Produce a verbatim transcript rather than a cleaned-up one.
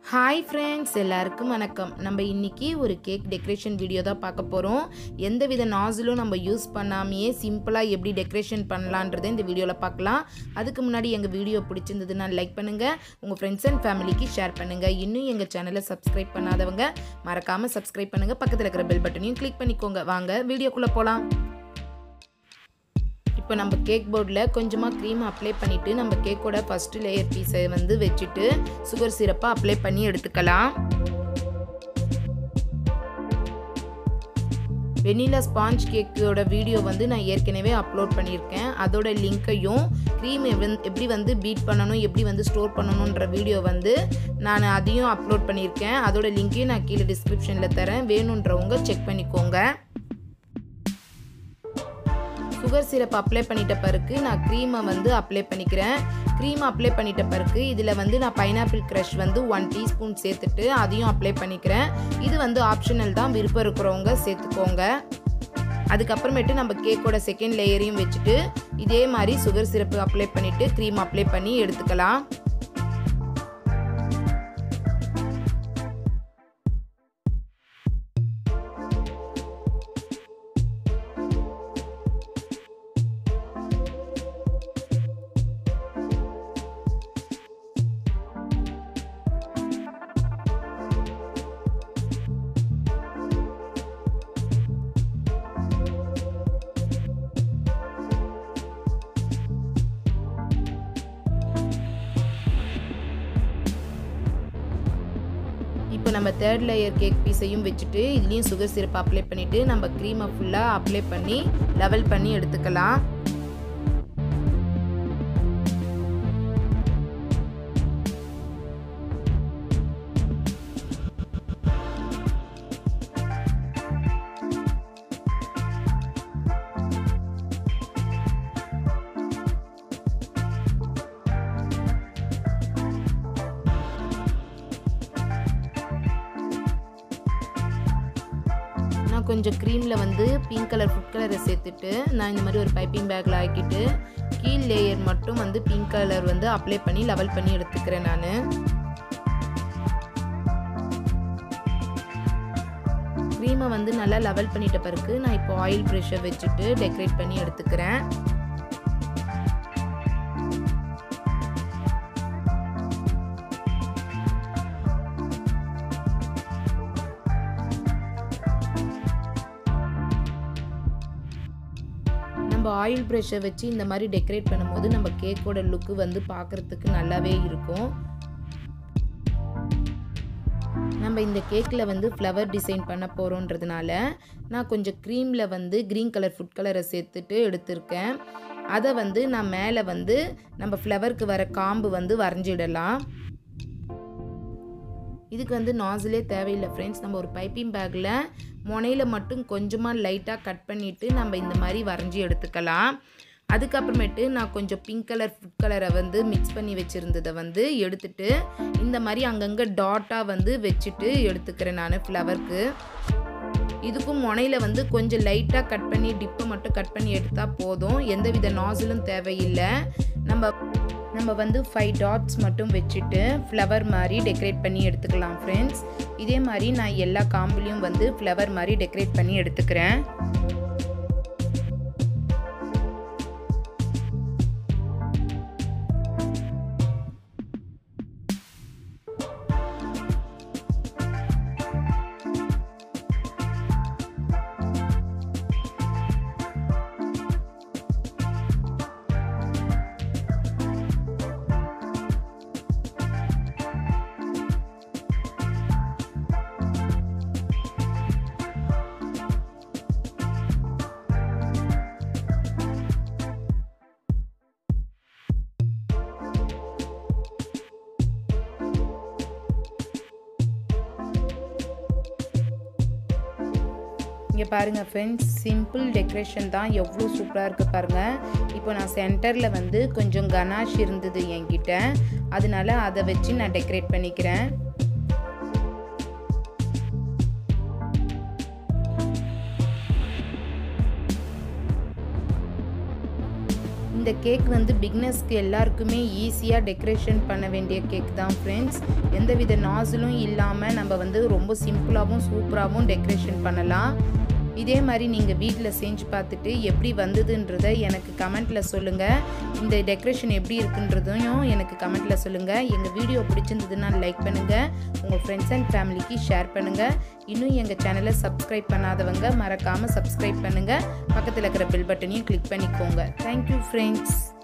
Hi friends, எல்லாருக்கும் வணக்கம். நம்ம இன்றைக்கி ஒரு கேக் டெக்கரேஷன் வீடியோ தான் பார்க்க போகிறோம். எந்த வித நாசிலும் நம்ம யூஸ் பண்ணாமையே சிம்பிளாக எப்படி டெக்கரேஷன் பண்ணலான்றதை இந்த வீடியோவில் பார்க்கலாம். அதுக்கு முன்னாடி எங்கள் வீடியோ பிடிச்சிருந்ததுன்னா லைக் பண்ணுங்கள், உங்கள் ஃப்ரெண்ட்ஸ் அண்ட் ஃபேமிலிக்கு ஷேர் பண்ணுங்கள். இன்னும் எங்கள் சேனலை சப்ஸ்கிரைப் பண்ணாதவங்க மறக்காமல் சப்ஸ்கிரைப் பண்ணுங்கள். பக்கத்தில் இருக்கிற பெல் பட்டனையும் கிளிக் பண்ணிக்கோங்க. வாங்க வீடியோக்குள்ளே போகலாம். இப்போ நம்ம கேக் போர்டில் கொஞ்சமாக க்ரீம் அப்ளை பண்ணிவிட்டு நம்ம கேக்கோட ஃபஸ்ட்டு லேயர் பீஸை வந்து வச்சுட்டு சுகர் சிரப்பை அப்ளை பண்ணி எடுத்துக்கலாம். வெனிலா ஸ்பாஞ்ச் கேக்கோட வீடியோ வந்து நான் ஏற்கனவே அப்லோட் பண்ணியிருக்கேன். அதோட லிங்க்கையும் க்ரீம் எப்படி வந்து பீட் பண்ணணும், எப்படி வந்து ஸ்டோர் பண்ணணுன்ற வீடியோ வந்து நான் அதையும் அப்லோட் பண்ணியிருக்கேன். அதோட லிங்க்கையும் நான் கீழே டிஸ்கிரிப்ஷனில் தரேன், வேணுன்றவங்க செக் பண்ணிக்கோங்க. சுகர் சிரப் அப்ளை பண்ணிட்ட பிறகு நான் க்ரீமை வந்து அப்ளை பண்ணிக்கிறேன். க்ரீம் அப்ளை பண்ணிட்ட பிறகு இதில் வந்து நான் பைனாப்பிள் க்ரஷ் வந்து ஒன் டீஸ்பூன் சேர்த்துட்டு அதையும் அப்ளை பண்ணிக்கிறேன். இது வந்து ஆப்ஷனல் தான், விருப்பம் இருக்கிறவங்க சேர்த்துக்கோங்க. அதுக்கப்புறமேட்டு நம்ம கேக்கோட செகண்ட் லேயரையும் வச்சுட்டு இதே மாதிரி சுகர் சிரப்பு அப்ளை பண்ணிவிட்டு க்ரீம் அப்ளை பண்ணி எடுத்துக்கலாம். இப்போ நம்ம தேர்ட் லேயர் கேக் பீஸையும் வச்சுட்டு இதுலேயும் சுகர் சிரப் அப்ளை பண்ணிவிட்டு நம்ம க்ரீமை ஃபுல்லாக அப்ளை பண்ணி லெவல் பண்ணி எடுத்துக்கலாம். கொஞ்சம் க்ரீமில் வந்து பிங்க் கலர் ஃபுட் கலரை சேர்த்துட்டு நான் இந்த மாதிரி ஒரு பைப்பிங் பேக்கில் ஆக்கிட்டு கீழ் லேயர் மட்டும் வந்து பிங்க் கலர் வந்து அப்ளை பண்ணி லெவல் பண்ணி எடுத்துக்கிறேன். நான் க்ரீமை வந்து நல்லா லெவல் பண்ணிட்ட பிறகு நான் இப்போ ஆயில் ப்ரஷ்ஷை வச்சுட்டு டெக்கரேட் பண்ணி எடுத்துக்கிறேன். ஆயில் ப்ரஷ்ஷை வச்சு இந்த மாதிரி டெக்கரேட் பண்ணும்போது நம்ம கேக்கோட லுக்கு வந்து பார்க்குறதுக்கு நல்லாவே இருக்கும். நம்ம இந்த கேக்கில் வந்து ஃப்ளவர் டிசைன் பண்ண போகிறோன்றதுனால நான் கொஞ்சம் க்ரீமில் வந்து க்ரீன் கலர் ஃபுட் கலரை சேர்த்துட்டு எடுத்திருக்கேன். அதை வந்து நான் மேலே வந்து நம்ம ஃப்ளவருக்கு வர காம்பு வந்து வரைஞ்சிடலாம். இதுக்கு வந்து நாசிலே தேவையில்லை ஃப்ரெண்ட்ஸ். நம்ம ஒரு பைப்பிங் பேக்கில் முனையில் மட்டும் கொஞ்சமாக லைட்டாக கட் பண்ணிவிட்டு நம்ம இந்த மாதிரி வரைஞ்சி எடுத்துக்கலாம். அதுக்கப்புறமேட்டு நான் கொஞ்சம் பிங்க் கலர் ஃபுட் கலரை வந்து மிக்ஸ் பண்ணி வச்சுருந்ததை வந்து எடுத்துட்டு இந்த மாதிரி அங்கங்கே டாட்டாக வந்து வச்சுட்டு எடுத்துக்கிறேன் நான் ஃப்ளவருக்கு. இதுக்கும் முனையில் வந்து கொஞ்சம் லைட்டாக கட் பண்ணி டிப்பை மட்டும் கட் பண்ணி எடுத்தால் போதும், எந்தவித நாசிலும் தேவையில்லை. நம்ம நம்ம வந்து ஃபைவ் டாட்ஸ் மட்டும் வச்சுட்டு ஃப்ளவர் மாதிரி டெக்கரேட் பண்ணி எடுத்துக்கலாம் ஃப்ரெண்ட்ஸ். இதே மாதிரி நான் எல்லா காம்புலையும் வந்து ஃப்ளவர் மாதிரி டெக்கரேட் பண்ணி எடுத்துக்கிறேன். இங்கே பாருங்கள் ஃப்ரெண்ட்ஸ், சிம்பிள் டெக்கரேஷன் தான், எவ்வளோ சூப்பராக இருக்குது பாருங்கள். இப்போ நான் சென்டரில் வந்து கொஞ்சம் கனாஷ் இருந்தது என்கிட்ட, அதனால அதை வச்சு நான் டெக்கரேட் பண்ணிக்கிறேன். இந்த கேக் வந்து பிகினர்ஸ்க்கு எல்லாருக்குமே ஈஸியாக டெக்கரேஷன் பண்ண வேண்டிய கேக் தான் ஃப்ரெண்ட்ஸ். எந்தவித நாஸலும் இல்லாமல் நம்ம வந்து ரொம்ப சிம்பிளாகவும் சூப்பராகவும் டெக்கரேஷன் பண்ணலாம். இதே மாதிரி நீங்கள் வீட்டில் செஞ்சு பார்த்துட்டு எப்படி வந்ததுன்றதை எனக்கு கமெண்ட்டில் சொல்லுங்கள். இந்த டெக்கரேஷன் எப்படி இருக்குன்றதையும் எனக்கு கமெண்ட்டில் சொல்லுங்கள். எங்கள் வீடியோ பிடிச்சிருந்ததுன்னா லைக் பண்ணுங்கள், உங்கள் ஃப்ரெண்ட்ஸ் அண்ட் ஃபேமிலிக்கு ஷேர் பண்ணுங்கள். இன்னும் எங்கள் சேனலை சப்ஸ்கிரைப் பண்ணாதவங்க மறக்காமல் சப்ஸ்கிரைப் பண்ணுங்கள். பக்கத்தில் இருக்கிற பெல் பட்டனையும் கிளிக் பண்ணிக்கோங்க. Thank you friends.